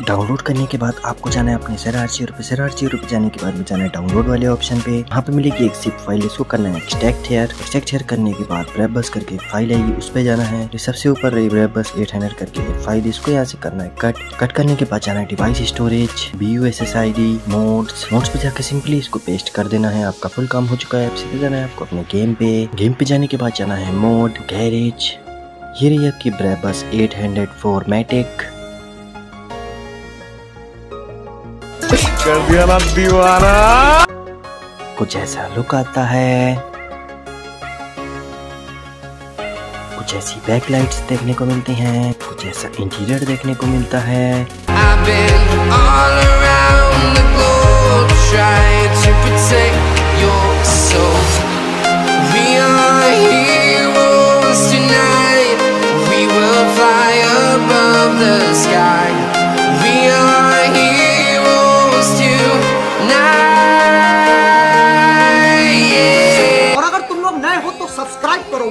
Download करने के बाद आपको जाना है अपने Sera Archiver पे जाने के बाद में जाना है डाउनलोड वाले ऑप्शन पे। यहाँ पे मिलेगी एक जिप फाइल, इसको करना है एक्सट्रैक्ट हेयर करने के बाद ब्रेब बस करके फाइल आएगी, उस पे जाना है। सबसे ऊपर रही ब्रेब बस 800 करके फाइल, इसको यहाँ से करना है कट करने के बाद जाना है डिवाइस स्टोरेज, BUSSID, मोड्स पे जाकर सिंपली इसको पेस्ट कर देना है। आपका फुल काम हो चुका है। अब सीधे जाना है आपको अपने गेम पे जाने के बाद जाना है मोड गैरेज। ये रही आपकी ब्रेब बस 800 फॉर्मेटिक। कर दिया ना दीवाना। कुछ ऐसा लुक आता है, कुछ ऐसी बैकलाइट्स देखने को मिलती हैं, कुछ ऐसा इंटीरियर देखने को मिलता है। और अगर तुम लोग नए हो तो सब्सक्राइब करो।